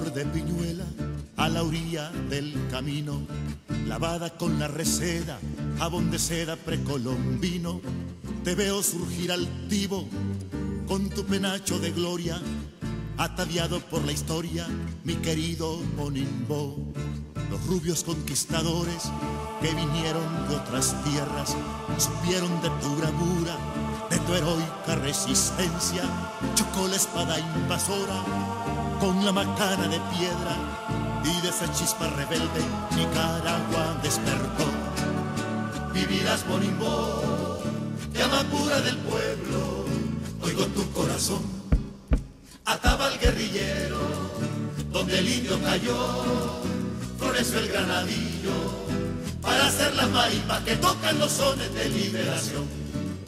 flor de piñuela a la orilla del camino, lavada con la reseda, jabón de seda precolombino. Te veo surgir altivo con tu penacho de gloria, ataviado por la historia, mi querido Monimbo. Los rubios conquistadores que vinieron de otras tierras supieron de tu bravura, de tu heroica resistencia. Chocó la espada invasora con la macana de piedra, y de esa chispa rebelde Nicaragua despertó. Vivirás, Monimbo, llama pura del pueblo, oigo tu corazón. Ataba al guerrillero, donde el indio cayó, floreció el granadillo, para hacer la marimba que tocan los sones de liberación.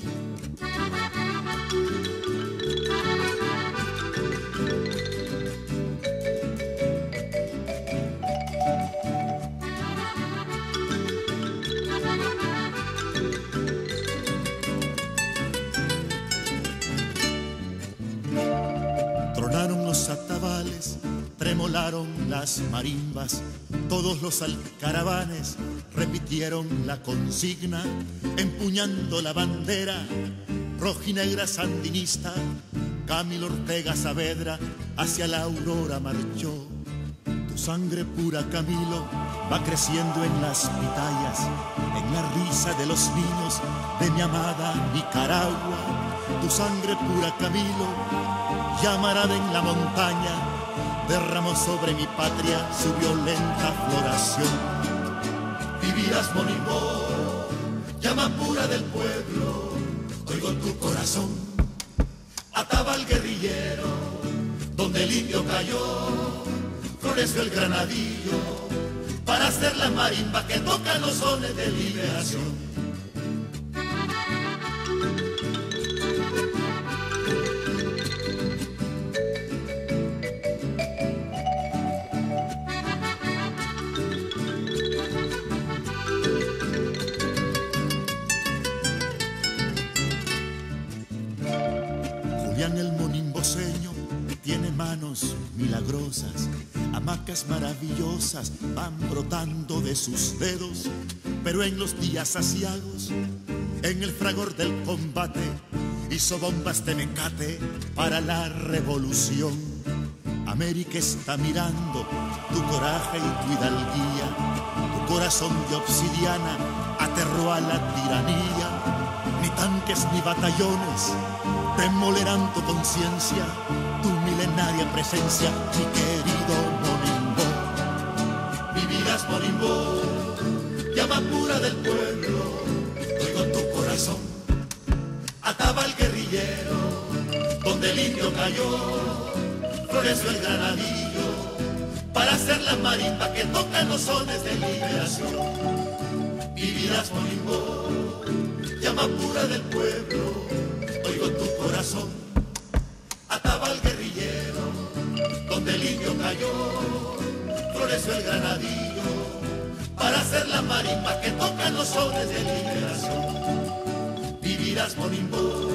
Tronaron los atabales, tremolaron las marimbas, todos los alcaravanes repitieron la consigna, empuñando la bandera rojinegra sandinista. Camilo Ortega Saavedra hacia la aurora marchó. Tu sangre pura, Camilo, va creciendo en las pitayas, en la risa de los niños de mi amada Nicaragua. Tu sangre pura, Camilo, llamarada en la montaña, derramó sobre mi patria su violenta floración. Vivirás, Monimbo, llama pura del pueblo, oigo tu corazón. Ataba al guerrillero, donde el indio cayó, floreció el granadillo, para hacer la marimba que toca los sones de liberación. Julián el monimboseño tiene manos milagrosas, hamacas maravillosas van brotando de sus dedos, pero en los días aciagos, en el fragor del combate, hizo bombas de mecate para la revolución. América está mirando tu coraje y tu hidalguía, tu corazón de obsidiana aterró a la tiranía. Ni tanques ni batallones demolerán tu conciencia, tu milenaria presencia, mi querido Monimbo. Vivirás, Monimbo, llama pura del pueblo, oigo tu corazón. Ataba al guerrillero, donde el indio cayó, floreció el granadillo, para hacer la marimba que tocan los sones de liberación. Vivirás, Monimbo, llama pura del pueblo, oigo tu corazón. Ataba al guerrillero, donde el indio cayó, floreció el granadillo, para hacer la marimba que tocan los sones de liberación. Vivirás, Monimbo,